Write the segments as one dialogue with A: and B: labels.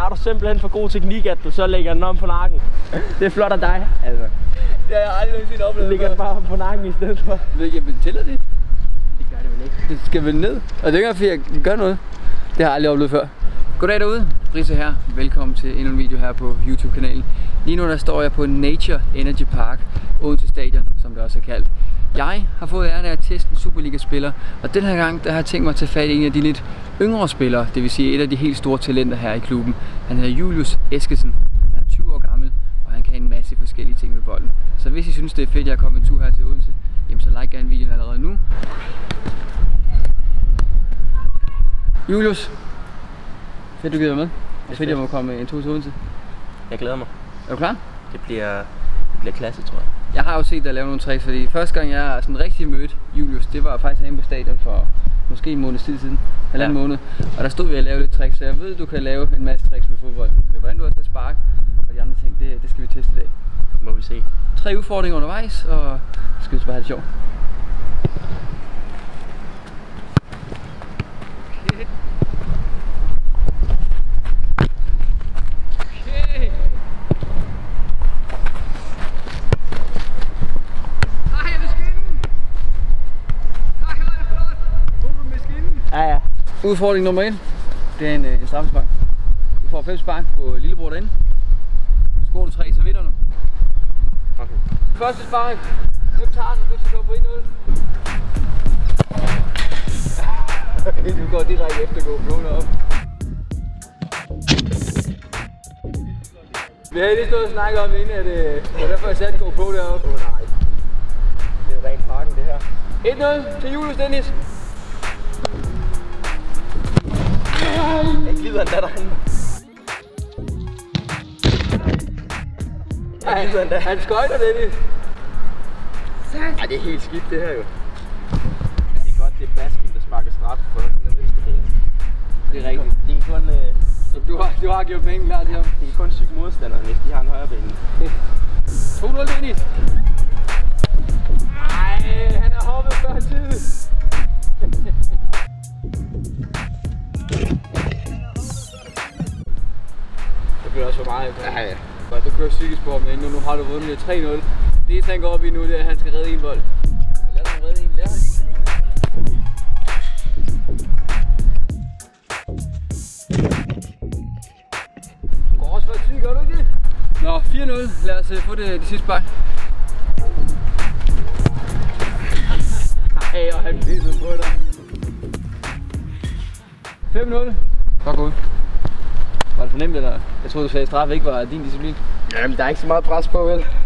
A: har du simpelthen for god teknik, at du så lægger den om på nakken. Det er flot af dig, altså.
B: Det har jeg aldrig nogensinde oplevet.
A: Lægger den bare på nakken i stedet for.
B: Jamen, tæller det?
A: Det gør det vel ikke.
B: Det skal vel ned. Og det er ikke fordi jeg gør noget. Det har jeg aldrig oplevet før. Goddag derude. Brisse her. Velkommen til endnu en video her på YouTube-kanalen. Lige nu der står jeg på Nature Energy Park, Odense Stadion, som det også er kaldt. Jeg har fået æren af at teste en Superliga-spiller, og den her gang der har jeg tænkt mig at tage fat i en af de lidt yngre spillere, det vil sige et af de helt store talenter her i klubben. Han hedder Julius Eskesen. Han er 20 år gammel, og han kan en masse forskellige ting med bolden. Så hvis I synes det er fedt, at jeg er kommet en tur her til Odense, jamen så like gerne videoen allerede nu. Julius, fedt du gider med. Og fedt jeg må komme en tur til Odense.
A: Jeg glæder mig.
B: Er du klar?
A: Det bliver klasse, tror jeg.
B: Jeg har jo set dig lave nogle tricks, fordi første gang jeg sådan rigtig mødte Julius, det var faktisk inde på stadion for måske en måneds tid siden, halvanden måned. Og der stod vi og lavede lidt tricks, så jeg ved, du kan lave en masse tricks med fodbold. Men hvordan du også kan sparke og de andre ting, det skal vi teste i dag.
A: Det må vi se.
B: 3 udfordringer undervejs, og så skal vi bare have det sjovt.
A: Ja.
B: Udfordring nummer 1, det er en straffespark. Du får 5 spark på lillebror derinde. Scorer du 3, så vinder du.
A: Okay.
B: Første spark. Hvem tager den, og du skal gå på 1-0. Du går direkte efter at gå blåne op. Vi havde lige stået og snakket om inden, at det var derfor jeg satte GoPro deroppe.
A: Nej. Det er rent parken det her.
B: 1-0 til Julius Dennis.
A: Jeg glider endda derinde.
B: Han skøjter Dennis.
A: Ej, det er helt skidt det her jo. Det er godt, det er Baskin, der sparker straffe for den venstre ben.
B: Det er rigtigt.
A: De kan kun...
B: Du har gjort penge klar til ham.
A: De kan kun syge modstandere, hvis de har en højre ben.
B: 2-0 Dennis. Ej, han er hoppet før tid. Det bliver også for meget. Ja. Du kører cykelsport med nu har du vundet 3-0. Det eneste han går op i nu, det er at han skal redde en bold. Lad ham redde en, lad ham. Du går også for tyk, gør du ikke det? Nå, 4-0. Lad os få det sidste spark. Ej, og han pisser på dig. 5-0. Så godt. Var det fornemt eller? Jeg troede du sagde, at straf ikke var din disciplin.
A: Jamen, der er ikke så meget pres på, vel?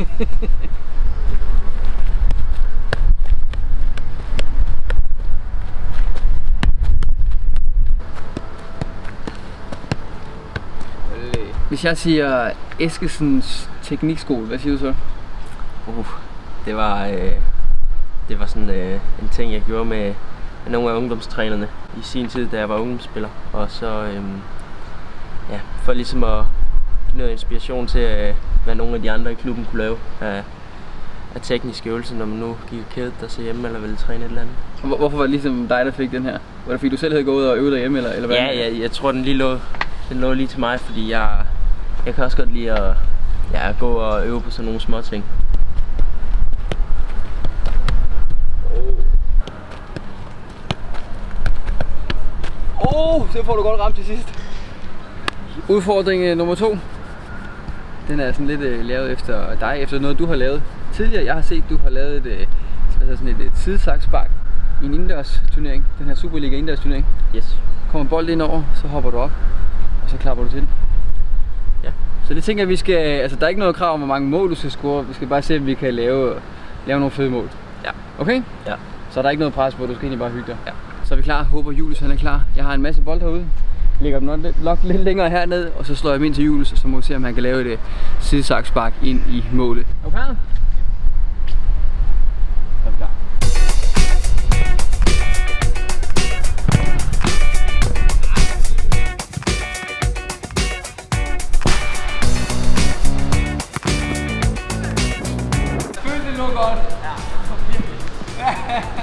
B: Hvis jeg siger Eskesens teknikskole, hvad siger du så?
A: Det var sådan en ting, jeg gjorde med nogle af ungdomstrænerne i sin tid, da jeg var ungdomsspiller. Og så for ligesom at give noget inspiration til, hvad nogle af de andre i klubben kunne lave af tekniske øvelser, når man nu gik og kædede der sig hjemme eller ville træne et eller andet.
B: Hvorfor var det ligesom dig, der fik den her? Var det fordi du selv havde gået og øvet derhjemme, eller hvad?
A: Ja, jeg tror den lå lige til mig, fordi jeg kan også godt lide at gå og øve på sådan nogle små ting.
B: Så får du godt ramt til sidst. Udfordring nummer 2. Den er sådan lidt lavet efter dig, efter noget du har lavet tidligere. Jeg har set, du har lavet et sidesakspark i en indendørs turnering. Den her Superliga indendørs turnering.
A: Yes.
B: Kommer bold ind over, så hopper du op, og så klapper du til den.
A: Ja.
B: Så det tænker jeg, vi skal, altså der er ikke noget krav om, hvor mange mål du skal score. Vi skal bare se, om vi kan lave nogle fede mål.
A: Ja.
B: Okay?
A: Ja.
B: Så er der ikke noget pres på, du skal egentlig bare hygge dig.
A: Ja.
B: Så er vi klar. Håber Julius han er klar. Jeg har en masse bold herude. Lægger dem nok lidt længere herned, og så slår jeg dem ind til Julius, og så må vi se, om han kan lave et sidesakspark ind i målet. Er du klar? Er vi klar? Følte det nu godt? Ja.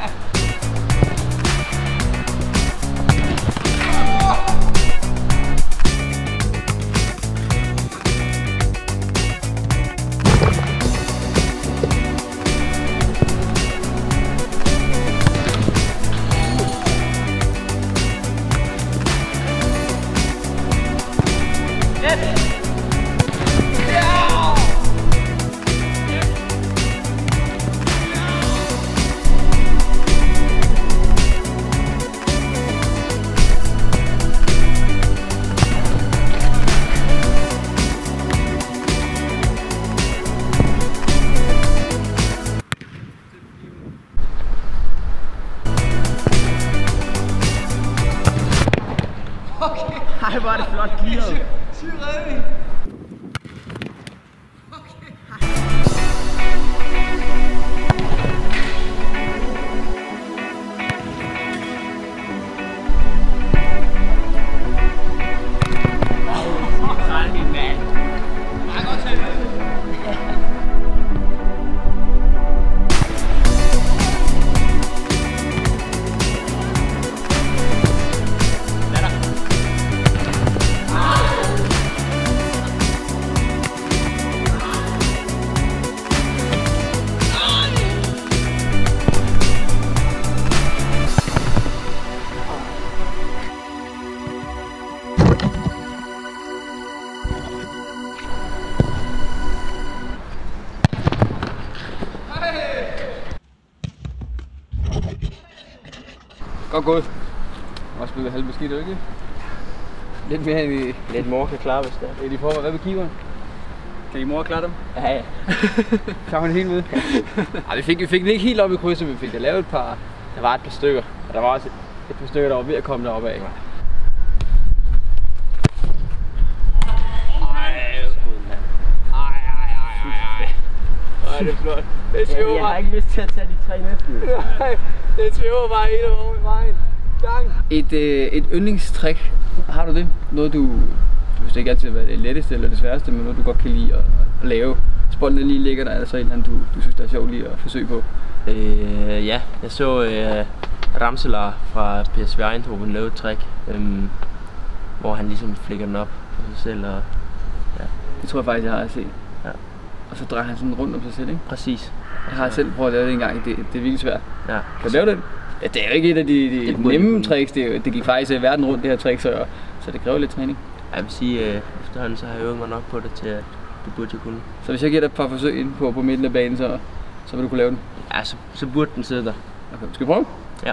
A: Ej, hvor er det flot clearet.
B: Syg redning. Godt gået. Også blevet halvt beskidt, ikke? Lidt mere end I...
A: Lidt mor kan klare, hvis det er.
B: End I får. Hvad med keeperen? Kan I mor klare dem?
A: Ja, ja.
B: Tager hun helt med? Ej, vi fik den ikke helt op i krydset, vi fik da lavet et par... Der var et par stykker, og der var også et par stykker, der var ved at komme deroppe af. Ej, det er flot.
A: Jeg har ikke lyst til at tage de 3 næste.
B: Nej, det svæver bare hele vejen. Gang. Et yndlingstrik, har du det? Noget du, hvis det ikke altid har været det letteste eller det sværeste, men noget du godt kan lide at lave. Hvis bolden lige ligger der, er der så et eller andet, du synes, der er sjovt lige at forsøge på?
A: Ja, jeg så Ramselaar fra PSV Eindhoven lave et trick, hvor han ligesom flikker den op på sig selv. Og, ja.
B: Det tror jeg faktisk, jeg har set.
A: Ja.
B: Og så drejer han sådan rundt om sig selv, ikke?
A: Præcis.
B: Jeg har selv prøvet at lave det en gang, det er virkelig svært.
A: Ja.
B: Kan du lave det? Ja, det er jo ikke et af de nemme tricks, det gik faktisk verden rundt det her trick, så det kræver lidt træning.
A: Jeg vil sige, efterhånden så har jeg øvet mig nok på det til, at det burde jeg kunne.
B: Så hvis jeg giver dig et par forsøg ind på midten af banen, så vil du kunne lave den?
A: Ja, så burde den sidde der.
B: Okay, skal vi prøve?
A: Ja.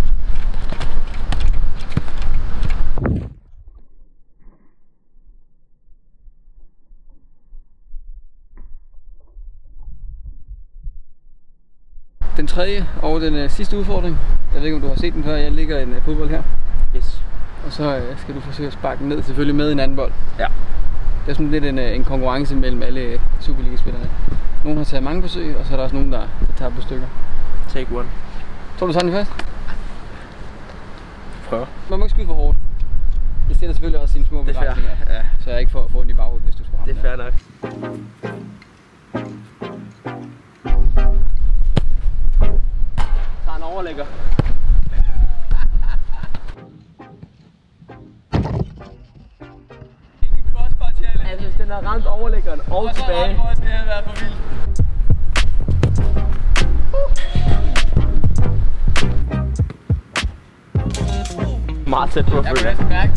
B: Den tredje og den sidste udfordring. Jeg ved ikke, om du har set den før. Jeg ligger en fodbold her.
A: Yes.
B: Og så skal du forsøge at sparke den ned, selvfølgelig med en anden bold.
A: Ja.
B: Det er sådan lidt en konkurrence mellem alle Superliga-spillerne. Nogle har taget mange forsøg, og så er der også nogen, der tager på stykker.
A: Take one.
B: Tror du sådan først?
A: Prøv.
B: Man må ikke skyde for hårdt. Det sætter selvfølgelig også sine små begrænsninger.
A: Ja.
B: Så jeg ikke får ondt i baghovedet, hvis du skulle ramme.
A: Det er fair nok.
B: Tager en overlægger.
A: Altså, hvis den har ramt overlæggeren og tilbage.
B: Det havde været for vildt.
A: Meget tæt på at følge.
B: Jeg kan mærke.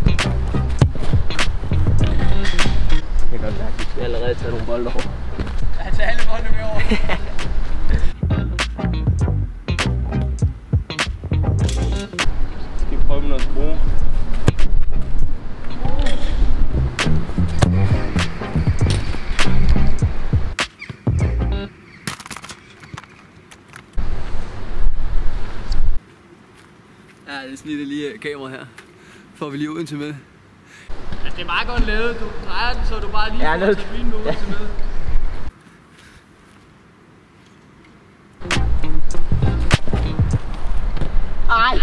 A: Jeg kan godt mærke, at vi skal allerede tage nogle bolde over.
B: Jeg tager alle boldene med over.
A: Skal vi prøve med noget skrue?
B: Ja, det snitter lige kameraet her. Får vi lige Odense med. Altså, det er meget godt lavet. Du drejer den, så du bare lige får screen med Odense med.
A: Ej!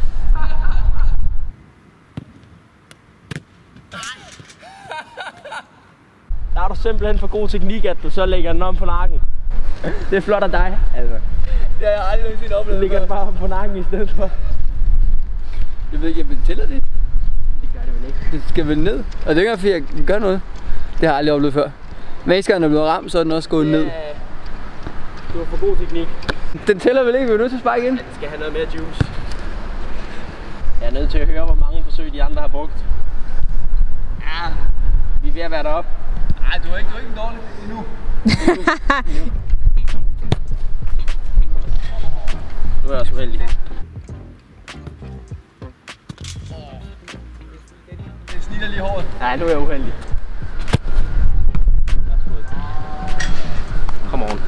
A: Der er du simpelthen for god teknik, at du så lægger den om på nakken. Det er flot af dig, altså.
B: Det har jeg aldrig nogensinde oplevet.
A: Du lægger den bare på nakken i stedet for.
B: Jeg ved ikke, jeg tæller det.
A: Det gør det vel ikke.
B: Det skal vel ned. Og det er ikke fordi jeg gør noget. Det har jeg aldrig oplevet før. Hver gang den er blevet ramt, så er den også gået ned.
A: Du har for god teknik.
B: Den tæller vel ikke, vi er nødt til at sparke ind.
A: Den skal have noget mere juice. Jeg er nødt til at høre, hvor mange forsøg de andre har brugt.
B: Ja. jeg være deroppe. Nej, du er ikke en dårlig endnu.
A: Nu er jeg også uheldig.
B: Det snitter lige hårdt.
A: Nej, nu er jeg uheldig. Come on.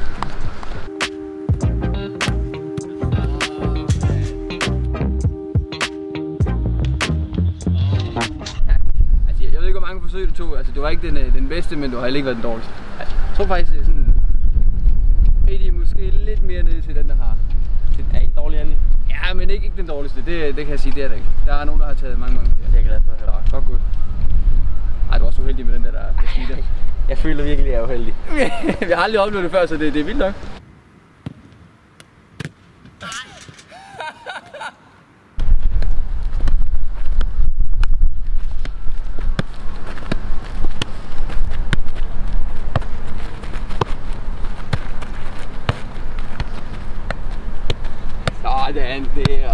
B: Jeg ved ikke, hvor mange forsøg du tog. Altså, du var ikke den bedste, men du har heller ikke været den dårligste. Altså, jeg tror faktisk, sådan Eddie måske lidt mere nede til den, der har.
A: Det er ikke dårligt andet.
B: Ja, men ikke den dårligste. Det kan jeg sige, det er det ikke. Der er nogen, der har taget mange.
A: Det er jeg glad for at høre.
B: Så godt. Ej, du er også uheldig med den der snitter.
A: Jeg føler virkelig, at jeg er uheldig.
B: Vi har aldrig oplevet det før, så det er vildt nok. Sådan der.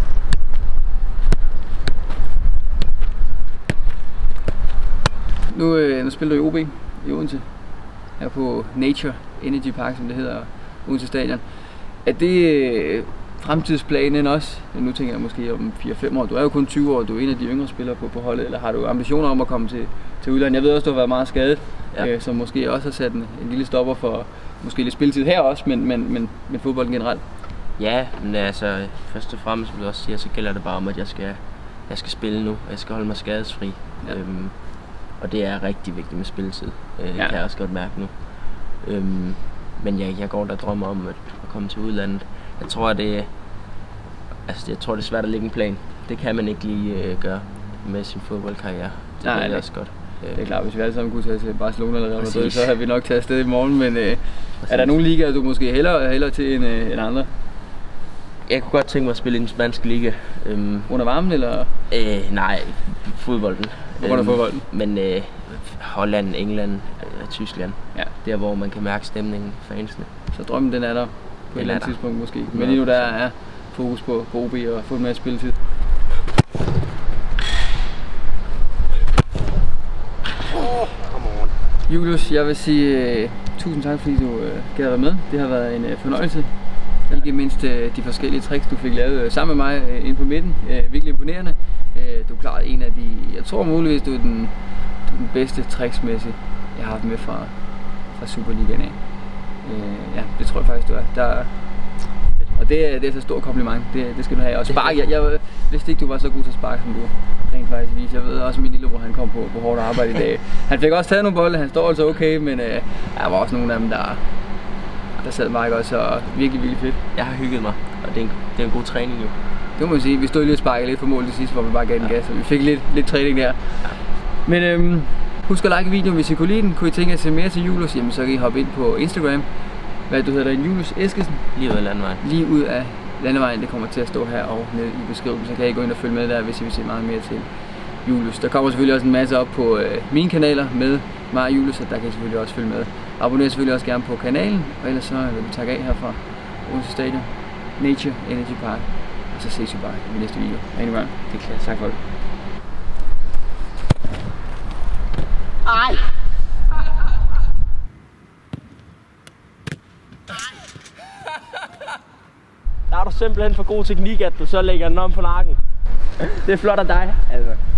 B: Nu spiller du i OB i Odense, her på Nature Energy Park, som det hedder, Odense Stadion. Er det fremtidsplanen også? Nu tænker jeg måske om 4-5 år. Du er jo kun 20 år, du er en af de yngre spillere på holdet, eller har du ambitioner om at komme til udlandet? Jeg ved også, du har været meget skadet, som måske også har sat en lille stopper for måske lidt spilletid her også, men fodbolden generelt.
A: Ja, men altså først og fremmest vil jeg også sige, så gælder det bare om, at jeg skal spille nu, og jeg skal holde mig skadesfri. Ja. Og det er rigtig vigtigt med spilletid. Det kan jeg også godt mærke nu. Men jeg går der drømmer om at komme til udlandet. Jeg tror, det er svært at lægge en plan. Det kan man ikke lige gøre med sin fodboldkarriere. Det er også godt.
B: Det er klart, hvis vi alle sammen kunne tage til Barcelona eller Real Madrid, så havde vi nok taget afsted i morgen. Men er der nogle ligaer, du måske hellere til end andre?
A: Jeg kunne godt tænke mig at spille i den spanske liga.
B: Under varmen eller?
A: Nej, fodbolden.
B: Under fodbolden?
A: Men Holland, England, Tyskland. Ja. Der hvor man kan mærke stemningen, fansene.
B: Så drømmen den er der på et eller andet tidspunkt måske. Men lige nu der er fokus på OB og få en masse spilletid. Julius, jeg vil sige tusind tak, fordi du gad være med. Det har været en fornøjelse. Ikke mindst de forskellige tricks, du fik lavet sammen med mig inde på midten. Virkelig imponerende. Du klarede en af de, jeg tror muligvis, du er den bedste tricksmæssigt, jeg har haft med fra Superligaen af. Ja, det tror jeg faktisk, du er. Og det er så stor kompliment, det skal du have. Og spark, jeg vidste ikke, du var så god til at sparke, som du rent faktisk viser. Jeg ved også, at min lillebror han kom på hårdt arbejde i dag. Han fik også taget nogle bolde, han står altså okay, men der var også nogle af dem, der sad meget godt, så virkelig fedt.
A: Jeg har hygget mig, og det er en god træning jo.
B: Det må man sige. Vi stod lige og sparkede lidt for mål til sidst, hvor vi bare gav den gas, og vi fik lidt træning der. Men husk at like videoen, hvis I kunne lide den. Kunne I tænke jer at se mere til Julius, jamen så kan I hoppe ind på Instagram. Hvad du hedder der? Julius Eskesen?
A: Lige ud af landevejen.
B: Lige ud af landevejen, det kommer til at stå her og nede i beskrivelsen. Så kan I gå ind og følge med der, hvis I vil se meget mere til Julius. Der kommer selvfølgelig også en masse op på mine kanaler med mig og Julius, så der kan I selvfølgelig også følge med. Abonner selvfølgelig også gerne på kanalen, og ellers så vil vi takke af her fra Odense Stadion, Nature Energy Park, og så ses vi bare i næste video. Anyway, det er klart. Tak for det. Ej!
A: Der er du simpelthen for god teknik, at du så lægger den om på nakken.
B: Det er flot af dig, altså.